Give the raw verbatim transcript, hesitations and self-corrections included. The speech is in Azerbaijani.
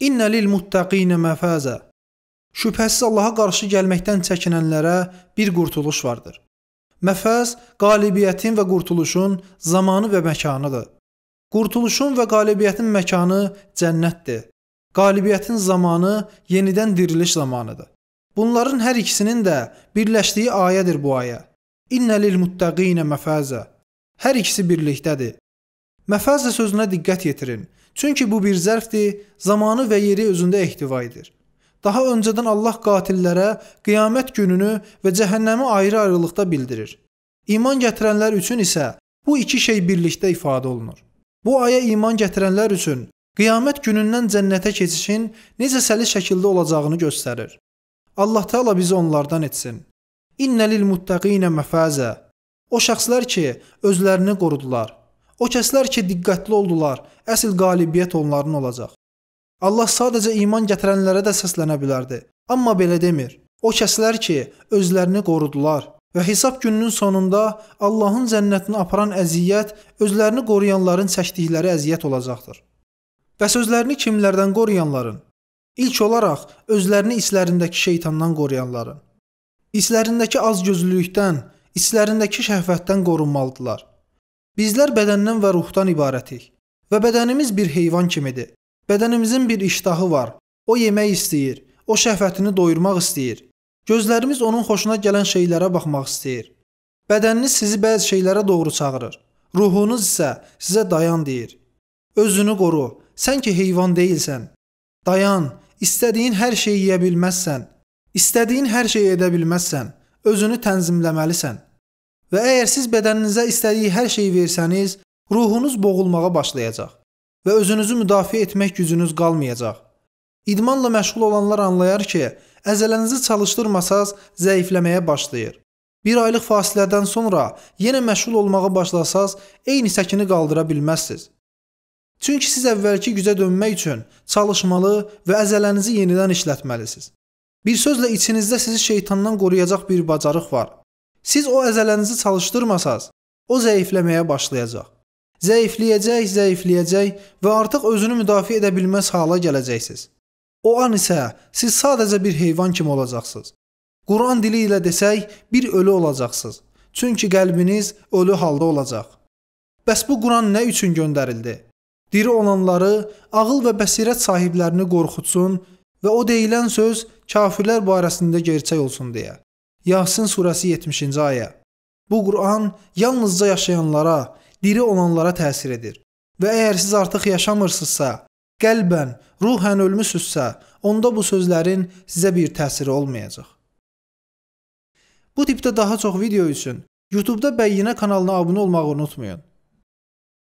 İnnə lil-muttəqinə məfəzə. Şübhəsiz Allaha qarşı gəlməkdən çəkinənlərə bir qurtuluş vardır. Məfəz, qalibiyyətin və qurtuluşun zamanı və məkanıdır. Qurtuluşun və qalibiyyətin məkanı cənnətdir. Qalibiyyətin zamanı yenidən diriliş zamanıdır. Bunların hər ikisinin də birləşdiyi ayədir bu ayə. İnnə lil-muttəqinə məfəzə. Hər ikisi birlikdədir. Məfəzə sözünə diqqət yetirin. Çünki bu bir zərfdir, zamanı və yeri özündə ehtiva edir. Daha öncədən Allah qatillərə qiyamət gününü və cəhənnəmi ayrı-ayrılıqda bildirir. İman gətirənlər üçün isə bu iki şey birlikdə ifadə olunur. Bu ayə iman gətirənlər üçün qiyamət günündən cənnətə keçişin necə səlis şəkildə olacağını göstərir. Allah Teala bizi onlardan etsin. İnnə lil-muttəqinə məfəzə. O şəxslər ki, özlərini qorudular. O kəslər ki, diqqətli oldular, əsl qalibiyyət onların olacaq. Allah sadəcə iman gətirənlərə də səslənə bilərdi. Amma belə demir. O kəslər ki, özlərini qorudular və hesab gününün sonunda Allahın cənnətinə aparan əziyyət özlərini qoruyanların çəkdikləri əziyyət olacaqdır. Bəs özlərini kimlərdən qoruyanların? İlk olaraq özlərini içlərindəki şeytandan qoruyanların. İçlərindəki azgözlülükdən, içlərindəki şəhvətdən qorunmalıdırlar. Bizlər bədəndən və ruhdan ibarətik və bədənimiz bir heyvan kimidir. Bədənimizin bir iştahı var. O yemək istəyir, o şəhvətini doyurmaq istəyir. Gözlərimiz onun xoşuna gələn şeylərə baxmaq istəyir. Bədəniniz sizi bəzi şeylərə doğru çağırır. Ruhunuz isə sizə dayan deyir. Özünü qoru, sən ki heyvan deyilsən. Dayan, istədiyin hər şeyi yeyə bilməzsən. İstədiyin hər şeyi edə bilməzsən. Özünü tənzimləməlisən. Və əgər siz bədəninizə istədiyi hər şeyi versəniz, ruhunuz boğulmağa başlayacaq və özünüzü müdafiə etmək gücünüz qalmayacaq. İdmanla məşğul olanlar anlayar ki, əzələnizi çalışdırmasaz zəifləməyə başlayır. Bir aylıq fasilədən sonra yenə məşğul olmağa başlasaz, eyni səkini qaldıra bilməzsiniz. Çünki siz əvvəlki gücə dönmək üçün çalışmalı və əzələnizi yenidən işlətməlisiniz. Bir sözlə içinizdə sizi şeytandan qoruyacaq bir bacarıq var. Siz o əzələnizi çalışdırmasaz, o zəifləməyə başlayacaq. Zəifləyəcək, zəifləyəcək və artıq özünü müdafiə edə bilməz hala gələcəksiniz. O an isə siz sadəcə bir heyvan kimi olacaqsınız. Quran dili ilə desək, bir ölü olacaqsınız. Çünki qəlbiniz ölü halda olacaq. Bəs bu Quran nə üçün göndərildi? Diri olanları, ağıl və bəsirət sahiblərini qorxutsun və o deyilən söz kafirlər barəsində gerçək olsun deyə. Yasin surəsi yetmişinci ayə. Bu Quran yalnızca yaşayanlara, diri olanlara təsir edir. Və əgər siz artıq yaşamırsınızsa, qəlbən, ruhən ölmüsünüzsə, onda bu sözlərin sizə bir təsiri olmayacaq. Bu tipdə daha çox video üçün YouTube'da Bəyyinə kanalına abunə olmağı unutmayın.